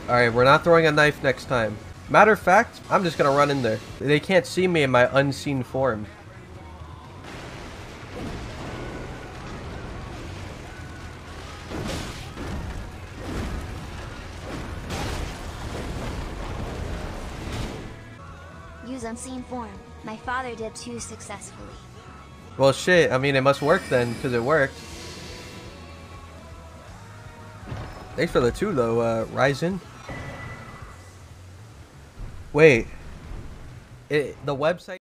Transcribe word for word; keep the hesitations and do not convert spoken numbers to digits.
Alright, we're not throwing a knife next time. Matter of fact, I'm just gonna run in there. They can't see me in my unseen form. Use unseen form. My father did too successfully. Well, shit. I mean, it must work then, because it worked. Thanks for the two, though, uh, Ryzen. Wait. It, the website...